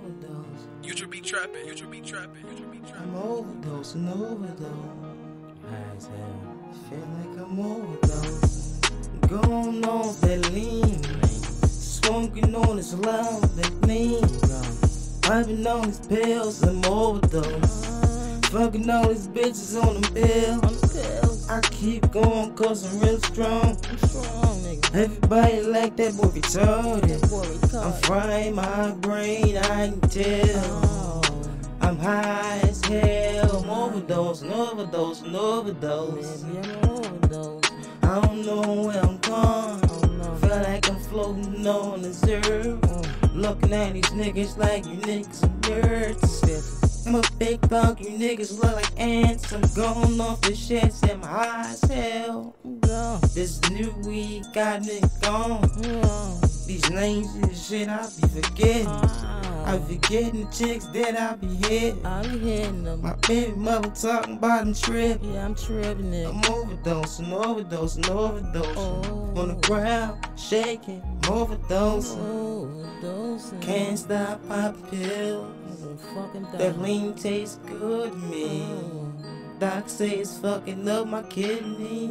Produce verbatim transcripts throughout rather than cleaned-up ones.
overdose. You should be trapping. You should be trapping. You should be trapping. I'm overdosing, overdose. High as hell. Feel like I'm overdose. Going on that lean. Smoking on this loud that lean. Piping on these pills, I'm overdose. Fucking all these bitches on the pills. I keep going cause I'm real strong. I'm strong, nigga. Everybody like that boy retarded. That boy retarded. I'm frying my brain, I can tell. Oh. I'm high as hell. I'm overdosing, overdosing, overdose. Maybe I'm overdose. I don't know where I'm going. Oh, no. Feel like I'm floating on this earth. Mm. Looking at these niggas like you niggas are nerds. I'm a big bug, you niggas look like ants. I'm going off the shit, I'm high as hell. Go. This new weed got me gone. Mm. These names and shit I be forgetting. Ah. I be forgetting the chicks that I be hitting. I be hitting them. My baby mother talking about I'm tripping. Yeah, I'm tripping it. I'm overdosing, overdosing, overdosing. Oh. On the ground, shaking, I'm overdosing. Overdosing. Can't stop popping pills. Fucking That lean tastes good to me. Oh. Doc say it's fucking up my kidney.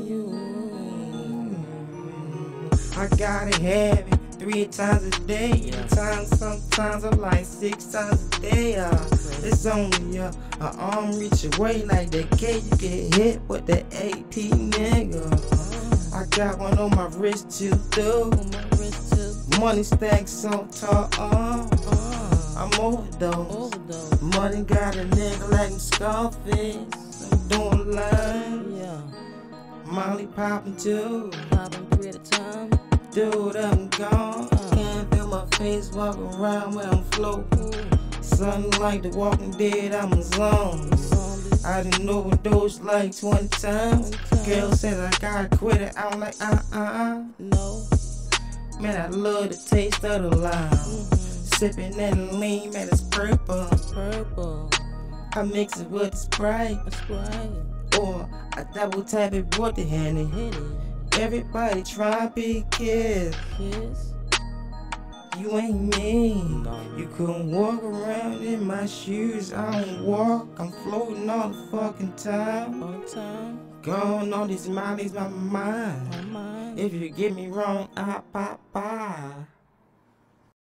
I gotta have it three times a day. Yeah. Times sometimes I'm like six times a day. Uh, it's only uh, an arm reach away like that K. You get hit with the A P, nigga. Oh. I got one on my wrist too, though. On my wrist too. Money stacks so tall. Uh, Uh. I'm overdose. Overdose. Money got a nigga like I'm Scarface. I'm doing line. Yeah. Molly popping too. Popping three at a time. Dude, I'm gone. Uh. Can't feel my face walking around where I'm floating. Something like The Walking Dead, I'm a zombie. Zombies. I done overdosed like twenty times. Girl says I gotta quit it. I'm like, uh uh uh. No. Man, I love the taste of the lime. Mm-hmm. Sipping that lean, man, it's purple. Purple. I mix it with Sprite. That's right. Or I double tap it with the Henny. Hit it. Everybody try to be kids. Kiss. You ain't me. No. You couldn't walk around in my shoes. I don't walk. I'm floating all the fucking time. All the time. Going on these mollies, my mind. My mind. If you get me wrong, I pop by.